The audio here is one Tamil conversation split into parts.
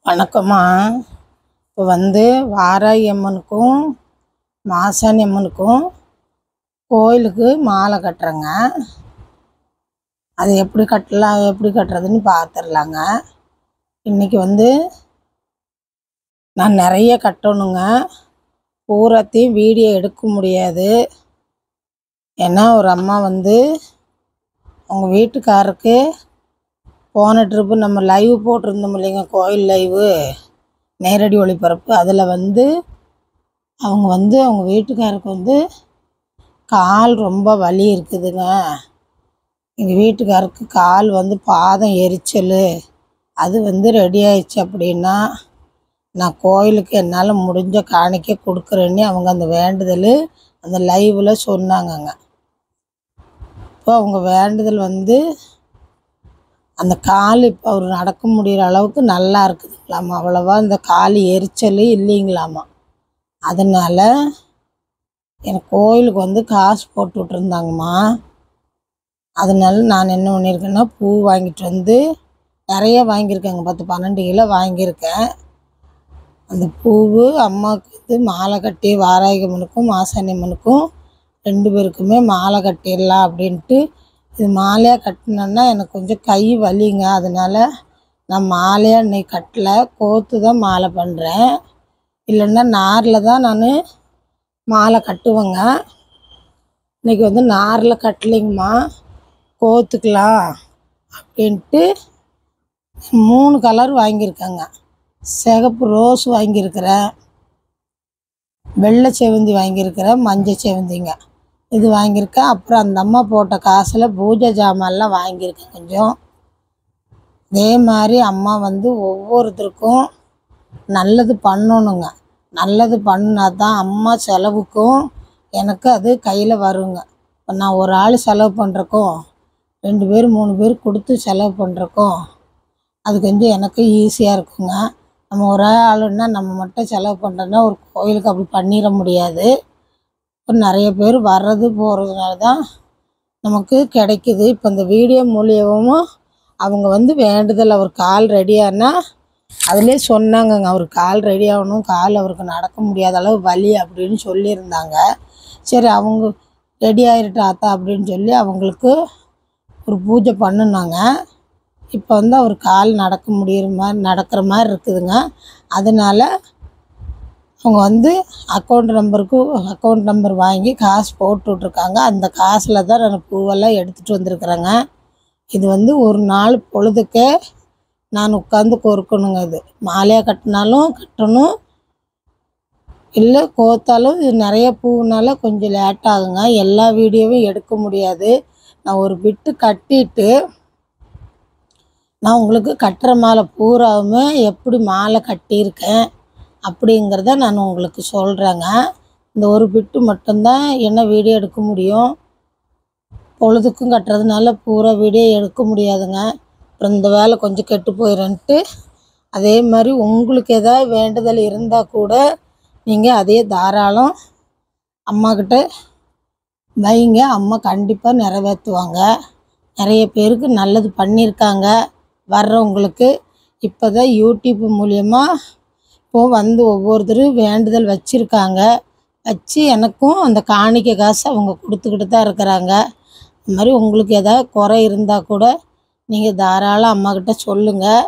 வணக்கம்மா. இப்போ வாராகி அம்மனுக்கும் மாசாணி அம்மனுக்கும் கோயிலுக்கு மாலை கட்டுறேங்க. அது எப்படி கட்டுறதுன்னு பார்த்துடலாங்க. இன்றைக்கி நான் நிறைய கட்டணுங்க. பூராத்தையும் வீடியோ எடுக்க முடியாது. ஏன்னா ஒரு அம்மா அவங்க வீட்டுக்காரருக்கு போன ட்ரிப்பு நம்ம லைவ் போட்டிருந்தோம் இல்லைங்க, கோயில் லைவு நேரடி ஒளிபரப்பு. அதில் அவங்க அவங்க வீட்டுக்காருக்கு கால் ரொம்ப வலி இருக்குதுங்க. எங்கள் வீட்டுக்காருக்கு கால் பாதம் எரிச்சல் அது ரெடி ஆயிடுச்சு அப்படின்னா நான் கோயிலுக்கு என்னால் முடிஞ்ச காணிக்க கொடுக்குறேன்னு அவங்க அந்த வேண்டுதல் அந்த லைவில் சொன்னாங்கங்க. இப்போ அவங்க வேண்டுதல் அந்த கால் இப்போ அவர் நடக்க முடிகிற அளவுக்கு நல்லா இருக்குதுங்களாம்மா. அவ்வளோவா இந்த கால் எரிச்சல் இல்லைங்களாம்மா. அதனால் எனக்கு கோயிலுக்கு காசு போட்டு விட்ருந்தாங்கம்மா. அதனால நான் என்ன பண்ணியிருக்கேன்னா, பூ வாங்கிட்டு நிறைய வாங்கியிருக்கேங்க. 10-12 கிலோ வாங்கியிருக்கேன். அந்த பூவு அம்மாவுக்கு மாலை கட்டி வாராகி அம்மனுக்கும் மாசாணி அம்மனுக்கும் 2 பேருக்குமே மாலை கட்டிடலாம் அப்படின்ட்டு. இது மாலையாக கட்டினேன்னா எனக்கு கொஞ்சம் கை வலிங்க. அதனால் நான் மாலையாக இன்னைக்கு கட்டலை, கோத்து தான் மாலை பண்ணுறேன். இல்லைன்னா நாரில் தான் நான் மாலை கட்டுவேங்க. இன்றைக்கி நாரில் கட்டலைங்கம்மா, கோத்துக்கலாம் அப்படின்ட்டு 3 கலர் வாங்கியிருக்கேங்க. சிகப்பு ரோஸ் வாங்கியிருக்கிறேன், வெள்ளை செவந்தி வாங்கியிருக்கிறேன், மஞ்சள் செவந்திங்க இது வாங்கியிருக்கேன். அப்புறம் அந்த அம்மா போட்ட காசில் பூஜை ஜாமான்லாம் வாங்கியிருக்கேன் கொஞ்சம். அதே மாதிரி அம்மா ஒவ்வொருத்தருக்கும் நல்லது பண்ணணுங்க. நல்லது பண்ணால் தான் அம்மா செலவுக்கும் எனக்கு அது கையில் வருங்க. இப்போ நான் ஒரு ஆள் செலவு பண்ணுறக்கும் 2 பேர் 3 பேர் கொடுத்து செலவு பண்ணுறக்கும் அது கொஞ்சம் எனக்கு ஈஸியாக இருக்குங்க. நம்ம ஒரே ஆளுன்னா நம்ம மட்டும் செலவு பண்ணுறோன்னா ஒரு கோயிலுக்கு அப்படி பண்ணிட முடியாது. இப்போ நிறைய பேர் வர்றது போகிறதுனால தான் நமக்கு கிடைக்கிது. இப்போ இந்த வீடியோ மூலியமும் அவங்க வேண்டுதல் அவர் கால் ரெடியானா அதிலே சொன்னாங்கங்க, அவர் கால் ரெடி ஆகணும், கால் அவருக்கு நடக்க முடியாத அளவு வலி அப்படின்னு சொல்லியிருந்தாங்க. சரி அவங்க ரெடி ஆகிருட்டா ஆத்தா அப்படின்னு சொல்லி அவங்களுக்கு ஒரு பூஜை பண்ணுனாங்க. இப்போ அவர் கால் நடக்கிற மாதிரி இருக்குதுங்க. அதனால் அவங்க அக்கௌண்ட் நம்பர் வாங்கி காசு போட்டு விட்ருக்காங்க. அந்த காசில் தான் நான் பூவெல்லாம் எடுத்துகிட்டு வந்திருக்குறேங்க. இது ஒரு நாள் பொழுதுக்கே நான் உட்காந்து கொறுக்கணுங்க. இது மாலையாக கட்டினாலும் கட்டணும், இல்லை கோத்தாலும். இது நிறைய பூவுனால கொஞ்சம் லேட் ஆகுங்க. எல்லா வீடியோவும் எடுக்க முடியாது. நான் ஒரு பிட்டு கட்டிட்டு நான் உங்களுக்கு கட்டுற மாலை பூராவுமே எப்படி மாலை கட்டியிருக்கேன் அப்படிங்கிறத நான் உங்களுக்கு சொல்கிறேங்க. இந்த ஒரு பிட்டு மட்டும்தான் என்ன வீடியோ எடுக்க முடியும். பொழுதுக்கும் கட்டுறதுனால பூரா வீடியோ எடுக்க முடியாதுங்க. அப்புறம் இந்த வேலை கொஞ்சம் கெட்டு போயிடும்ன்ட்டு. அதே மாதிரி உங்களுக்கு எதாவது வேண்டுதல் இருந்தால் கூட நீங்கள் அதே தாராளம் அம்மாக்கிட்ட வைங்க, அம்மா கண்டிப்பாக நிறைவேற்றுவாங்க. நிறைய பேருக்கு நல்லது பண்ணியிருக்காங்க வர்றவங்களுக்கு. இப்போ தான் யூடியூப் மூலியமாக இப்போது ஒவ்வொருத்தரும் வேண்டுதல் வச்சுருக்காங்க. வச்சு எனக்கும் அந்த காணிக்கை காசு அவங்க கொடுத்துக்கிட்டு தான் இருக்கிறாங்க. இந்த மாதிரி உங்களுக்கு எதாவது குறை இருந்தால் கூட நீங்கள் தாராளம் அம்மாக்கிட்ட சொல்லுங்கள்,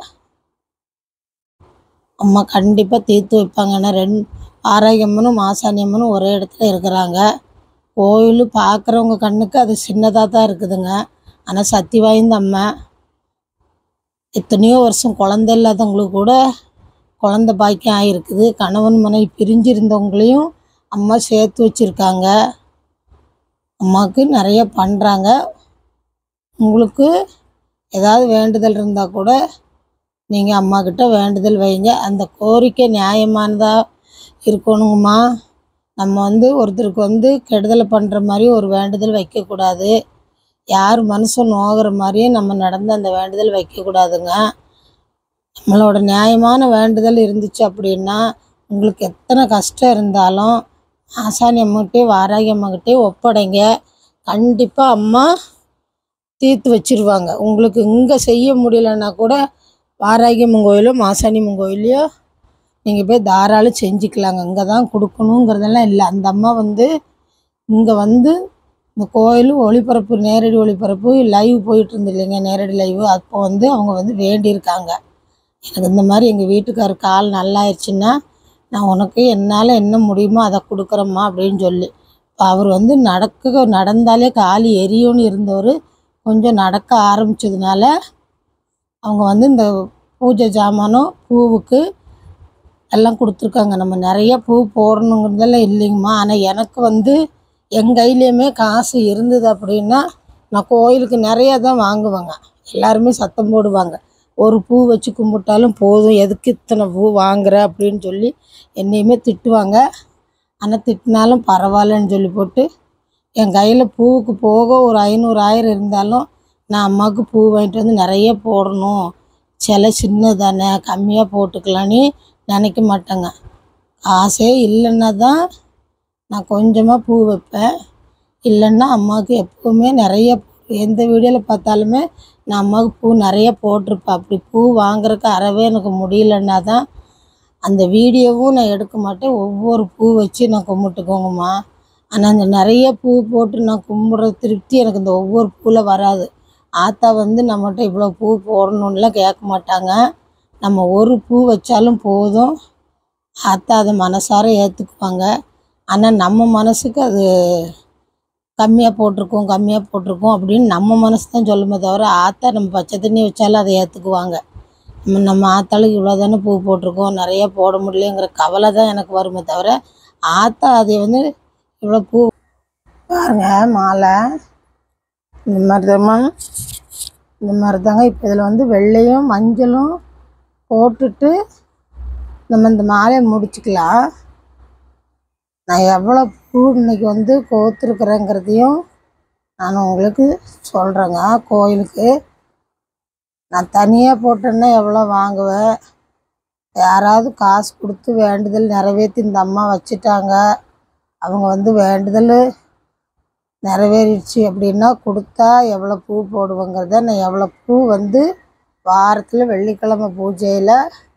அம்மா கண்டிப்பாக தீர்த்து வைப்பாங்க. ஏன்னா வாராகி அம்மனும் மாசாணி அம்மனும் ஒரே இடத்துல இருக்கிறாங்க. கோயில் பார்க்குறவங்க கண்ணுக்கு அது சின்னதாக தான் இருக்குதுங்க, ஆனால் சக்தி வாய்ந்த அம்மா. எத்தனையோ வருஷம் குழந்தை இல்லாதவங்களுக்கு கூட குழந்த பாக்கியம் ஆகிருக்குது. கணவன் மனைவி பிரிஞ்சிருந்தவங்களையும் அம்மா சேர்த்து வச்சுருக்காங்க. அம்மாவுக்கு நிறைய பண்ணுறாங்க. உங்களுக்கு ஏதாவது வேண்டுதல் இருந்தால் கூட நீங்கள் அம்மாக்கிட்ட வேண்டுதல் வைங்க. அந்த கோரிக்கை நியாயமானதாக இருக்கணுங்கம்மா. நம்ம ஒருத்தருக்கு கெடுதலை பண்ணுற மாதிரி ஒரு வேண்டுதல் வைக்கக்கூடாது. யார் மனுஷன் நோகிற மாதிரியும் நம்ம நடந்து அந்த வேண்டுதல் வைக்கக்கூடாதுங்க. நம்மளோட நியாயமான வேண்டுதல் இருந்துச்சு அப்படின்னா உங்களுக்கு எத்தனை கஷ்டம் இருந்தாலும் மாசாணி அம்மாக்கிட்டே வாராகி அம்மாக்கிட்டே ஒப்படைங்க. கண்டிப்பாக அம்மா தீர்த்து வச்சுருவாங்க. உங்களுக்கு இங்கே செய்ய முடியலன்னா கூட வாராகியம்மன் கோயிலோ மாசாணியம்மன் கோயிலையோ நீங்கள் போய் தாராளம் செஞ்சுக்கலாங்க. இங்கே தான் கொடுக்கணுங்கிறதெல்லாம் இல்லை. அந்த அம்மா வந்து இங்கே வந்து இந்த கோயில் ஒளிபரப்பு, நேரடி ஒளிபரப்பு லைவ் போயிட்டு இருந்து இல்லைங்க, நேரடி லைவ். அப்போ வந்து அவங்க வந்து வேண்டியிருக்காங்க, எனக்கு இந்த மாதிரி எங்கள் வீட்டுக்காரர் கால் நல்லாயிருச்சுன்னா நான் உனக்கு என்னால் என்ன முடியுமோ அதை கொடுக்குறேம்மா அப்படின்னு சொல்லி. இப்போ அவர் வந்து நடந்தாலே கால் எரியும்னு இருந்தவர் கொஞ்சம் நடக்க ஆரம்பித்ததுனால அவங்க வந்து இந்த பூஜை ஜாமானும் பூவுக்கு எல்லாம் கொடுத்துருக்காங்க. நம்ம நிறைய பூ போடணுங்கிறதெல்லாம் இல்லைங்கம்மா. ஆனால் எனக்கு வந்து எங்கள் கையிலையுமே காசு இருந்தது அப்படின்னா நான் கோயிலுக்கு நிறையா தான் வாங்குவேங்க. எல்லாருமே சத்தம் போடுவாங்க, ஒரு பூ வச்சு கும்பிட்டாலும் போதும், எதுக்கு இத்தனை பூ வாங்குற அப்படின்னு சொல்லி என்னையுமே திட்டுவாங்க. ஆனால் திட்டினாலும் பரவாயில்லன்னு சொல்லி போட்டு என் கையில் பூவுக்கு போக ஒரு 500 1000 இருந்தாலும் நான் அம்மாவுக்கு பூ வாங்கிட்டு வந்து நிறைய போடணும், சிலை சின்னதானே கம்மியாக போட்டுக்கலான்னு நினைக்க மாட்டேங்க. காசே இல்லைன்னா தான் நான் கொஞ்சமாக பூ வைப்பேன். இல்லைன்னா அம்மாவுக்கு எப்போவுமே நிறைய எந்த வீடியோவில் பார்த்தாலுமே நான் அம்மாவுக்கு பூ நிறைய போட்டிருப்பேன். அப்படி பூ வாங்குறதுக்கு அறவே எனக்கு முடியலன்னா தான் அந்த வீடியோவும் நான் எடுக்க மாட்டேன். ஒவ்வொரு பூ வச்சு நான் கும்பிட்டுக்கோங்கம்மா. ஆனால் அந்த நிறைய பூ போட்டு நான் கும்பிட்ற திருப்தி எனக்கு இந்த ஒவ்வொரு பூவில் வராது. ஆத்தா வந்து நம்மகிட்ட இவ்வளோ பூ போடணுன்னுலாம் கேட்க மாட்டாங்க. நம்ம ஒரு பூ வச்சாலும் போதும், ஆத்தா அதை மனசார ஏற்றுக்குவாங்க. ஆனால் நம்ம மனசுக்கு அது கம்மியாக போட்டிருக்கோம் அப்படின்னு நம்ம மனசு தான் சொல்லுமே தவிர, ஆத்தா நம்ம பச்சை தண்ணி வச்சாலும் அதை ஏற்றுக்குவாங்க. நம்ம ஆத்தாளுக்கு இவ்வளோ தானே பூ போட்டிருக்கோம், நிறைய போட முடியலைங்கிற கவலை தான் எனக்கு வருமே தவிர, ஆத்தா அதை வந்து இவ்வளோ பூ பாருங்க மாலை இந்த மாதிரி தாங்க. இப்போ இதில் வந்து வெள்ளையும் மஞ்சளும் போட்டுட்டு நம்ம இந்த மாலையை முடிச்சுக்கலாம். நான் எவ்வளோ பூ இன்றைக்கி வந்து கோத்துருக்குறேங்கிறதையும் நான் உங்களுக்கு சொல்கிறேங்க. கோயிலுக்கு நான் தனியாக போட்டேன்னா எவ்வளோ வாங்குவேன், யாராவது காசு கொடுத்து வேண்டுதல் நிறைவேற்றி இந்த அம்மா வச்சுட்டாங்க, அவங்க வந்து வேண்டுதல் நிறைவேறிடுச்சு அப்படின்னா கொடுத்தா எவ்வளோ பூ போடுவேங்கிறத நான் எவ்வளோ பூ வந்து வாரத்தில் வெள்ளிக்கிழமை பூஜையில்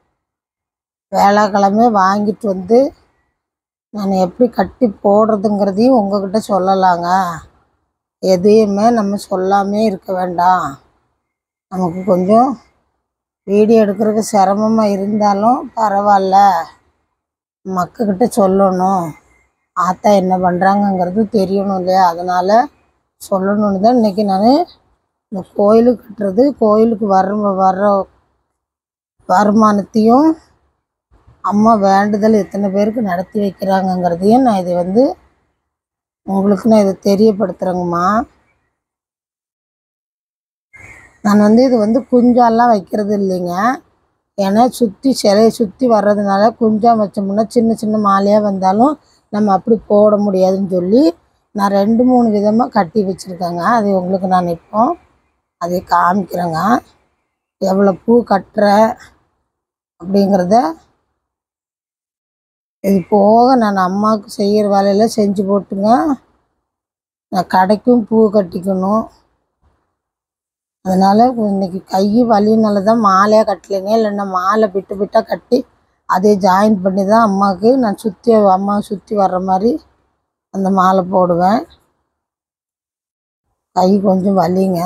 வேளாக்கிழமை வாங்கிட்டு வந்து நான் எப்படி கட்டி போடுறதுங்கிறதையும் உங்கள்கிட்ட சொல்லலாங்க. எதையுமே நம்ம சொல்லாமே இருக்க வேண்டாம். நமக்கு கொஞ்சம் வீடியோ எடுக்கிறதுக்கு சிரமமாக இருந்தாலும் பரவாயில்ல, மக்கள்கிட்ட சொல்லணும், ஆத்தா என்ன பண்ணுறாங்கங்கிறது தெரியணும் இல்லையா, அதனால் சொல்லணுன்னு தான் இன்றைக்கி நான் இந்த கோயிலுக்கு கட்டுறது, கோயிலுக்கு வர்ற வருமானத்தையும் அம்மா வேண்டுதல் எத்தனை பேருக்கு நடத்தி வைக்கிறாங்கங்கிறதையும் நான் இதை வந்து உங்களுக்கு நான் இதை தெரியப்படுத்துகிறேங்கம்மா. நான் வந்து இது வந்து குஞ்சாலாம் வைக்கிறது இல்லைங்க. ஏன்னா சிலையை சுற்றி வர்றதுனால குஞ்சா வச்சோம்னா சின்ன சின்ன மாலையாக வந்தாலும் நம்ம அப்படி போட முடியாதுன்னு சொல்லி நான் 2-3 விதமாக கட்டி வச்சுருக்கேங்க. அது உங்களுக்கு நான் இப்போ அதை காமிக்கிறேங்க. எவ்வளோ பூ கட்டுறேன் அப்படிங்கிறத இது போக நான் அம்மாவுக்கு செய்கிற வேலையில் செஞ்சு போட்டுங்க. நான் கடைக்கும் பூ கட்டிக்கணும். அதனால் இன்றைக்கி கை வலினால தான் மாலையாக கட்டலைங்க. இல்லைன்னா மாலை விட்டாக கட்டி அதே ஜாயின் பண்ணி தான் அம்மாவுக்கு நான் அம்மாவை சுற்றி வர்ற மாதிரி அந்த மாலை போடுவேன். கை கொஞ்சம் வலிங்க.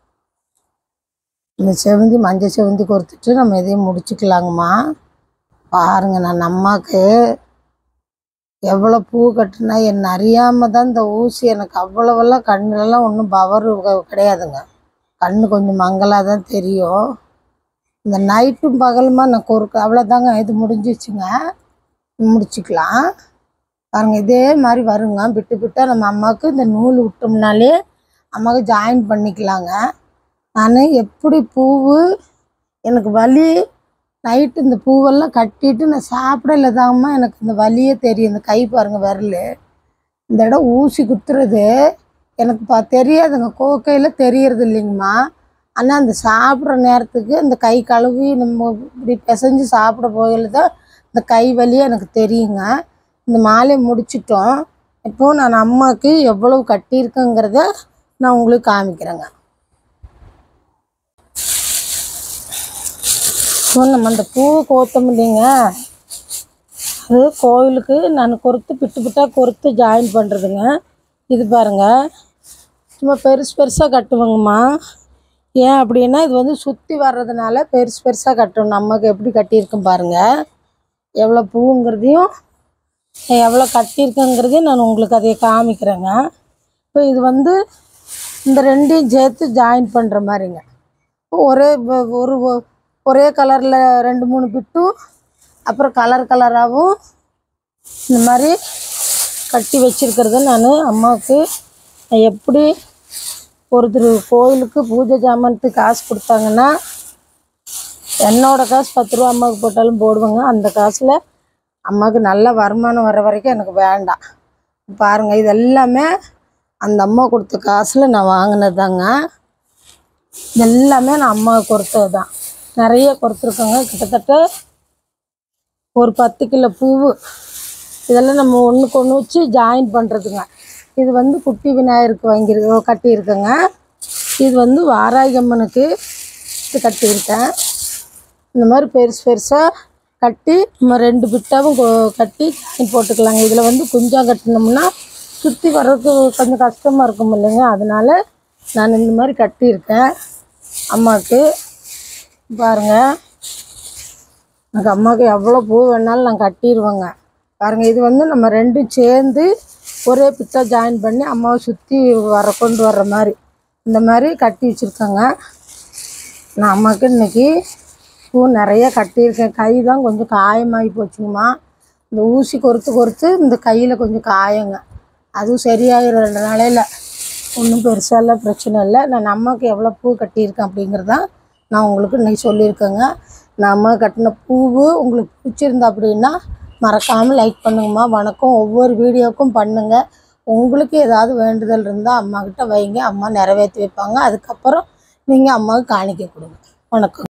இந்த மஞ்சள் செவந்தி கொடுத்துட்டு நம்ம இதையும் முடிச்சுக்கலாங்கம்மா. பாருங்கள், நான் அம்மாவுக்கு எவ்வளோ பூ கட்டினா என்னை அறியாமல் தான் இந்த ஊசி எனக்கு அவ்வளோவெல்லாம் கண்ணுலலாம் ஒன்றும் பவர் கிடையாதுங்க. கண்ணு கொஞ்சம் மங்கலாக தான் தெரியும். இந்த நைட்டும் பகலுமா நான் அவ்வளோதாங்க. இது முடிஞ்சிச்சுங்க, முடிச்சுக்கலாம். பாருங்கள், இதே மாதிரி வருங்க. விட்டால் நம்ம அம்மாவுக்கு இந்த நூல் விட்டோம்னாலே அம்மாவுக்கு ஜாயின் பண்ணிக்கலாங்க. நான் எப்படி பூவு எனக்கு வலி நைட்டு இந்த பூவெல்லாம் கட்டிட்டு நான் சாப்பிடல தாங்கம்மா எனக்கு இந்த வலியே தெரியும். இந்த கை பாருங்கள் விரல், இந்த இடம் ஊசி குத்துறது எனக்கு தெரியாதுங்க, கோக்கையில் தெரியறது இல்லைங்கம்மா. ஆனால் அந்த சாப்பிட்ற நேரத்துக்கு இந்த கை கழுவி நம்ம இப்படி பிசைஞ்சு சாப்பிட போகையில் தான் இந்த கை வலியே எனக்கு தெரியுங்க. இந்த மாலையை முடிச்சிட்டோம். இப்போது நான் அம்மாவுக்கு எவ்வளவு கட்டியிருக்கேங்கிறத நான் உங்களுக்கு காமிக்கிறேங்க. நம்ம அந்த பூவை கோத்தம் இல்லைங்க, அது கோயிலுக்கு நான் கொறுத்து பிட்டு பிட்டாக கொறுத்து ஜாயின் பண்ணுறதுங்க. இது பாருங்கள், சும்மா பெருசு பெருசாக கட்டுவோங்கம்மா. ஏன் அப்படின்னா இது வந்து சுற்றி வர்றதுனால பெருசு பெருசாக கட்டணும். நமக்கு எப்படி கட்டியிருக்கும் பாருங்கள், எவ்வளோ பூங்கிறதையும் எவ்வளோ கட்டியிருக்குங்கிறதையும் நான் உங்களுக்கு அதை காமிக்கிறேங்க. இப்போ இது வந்து இந்த ரெண்டையும் சேர்த்து ஜாயின் பண்ணுற மாதிரிங்க. ஒரே கலரில் 2-3 பிட்டும், அப்புறம் கலராகவும் இந்த மாதிரி கட்டி வச்சுருக்கிறது நான் அம்மாவுக்கு. எப்படி ஒருத்தர் கோயிலுக்கு பூஜை ஜாமானத்துக்கு காசு கொடுத்தாங்கன்னா என்னோடய காசு 10 ரூபா அம்மாவுக்கு போட்டாலும் போடுவேங்க. அந்த காசில் அம்மாவுக்கு நல்ல வருமானம் வர வரைக்கும் எனக்கு வேண்டாம். பாருங்கள், இது எல்லாமே அந்த அம்மா கொடுத்த காசில் நான் வாங்கினது தாங்க. இது எல்லாமே நான் அம்மாவுக்கு கொடுத்தது தான். நிறைய கொடுத்துருக்கோங்க, கிட்டத்தட்ட ஒரு 10 கிலோ பூவு. இதெல்லாம் நம்ம ஒன்றுக்கு ஒன்று வச்சு ஜாயின் பண்ணுறதுங்க. இது வந்து குட்டி விநாயகருக்கு கட்டியிருக்கேங்க. இது வந்து வாராகி அம்மனுக்கு இது கட்டியிருக்கேன். இந்த மாதிரி பெருசு பெருசாக கட்டி நம்ம 2 பிட்டாவும் கட்டி ஜாயின் போட்டுக்கலாங்க. இதில் வந்து குஞ்சா கட்டினோம்னா சுற்றி வர்றதுக்கு கொஞ்சம் கஷ்டமாக இருக்கும் இல்லைங்க, அதனால் நான் இந்த மாதிரி கட்டியிருக்கேன் அம்மாவுக்கு. பாருங்கள், எனக்கு அம்மாவுக்கு எவ்வளோ பூ வேணாலும் நான் கட்டிடுவேங்க. பாருங்கள், இது வந்து நம்ம 2ம் சேர்ந்து ஒரே பிட்டாக ஜாயின் பண்ணி அம்மாவை சுற்றி கொண்டு வர்ற மாதிரி இந்த மாதிரி கட்டி வச்சுருக்கேங்க. நான் அம்மாவுக்கு இன்றைக்கி பூ நிறைய கட்டியிருக்கேன். கை தான் கொஞ்சம் காயமாகி போச்சுங்கம்மா. இந்த ஊசி கொறுத்து இந்த கையில் கொஞ்சம் காயங்க. அதுவும் சரியாகிடும் 2 நாளையில். ஒன்றும் பெருசாலாம் பிரச்சனை இல்லை. நான் அம்மாவுக்கு எவ்வளோ பூ கட்டியிருக்கேன் அப்படிங்கிறதான் நான் உங்களுக்கு இன்றைக்கி சொல்லியிருக்கேங்க. நான் அம்மா கட்டின பூவு உங்களுக்கு பிடிச்சிருந்தா அப்படின்னா மறக்காமல் லைக் பண்ணுங்கம்மா. வணக்கம். ஒவ்வொரு வீடியோவுக்கும் பண்ணுங்கள். உங்களுக்கு ஏதாவது வேண்டுதல் இருந்தால் அம்மாக்கிட்ட வைங்க, அம்மா நிறைவேற்றி வைப்பாங்க. அதுக்கப்புறம் நீங்கள் அம்மாவுக்கு காணிக்கை கொடுங்க. வணக்கம்.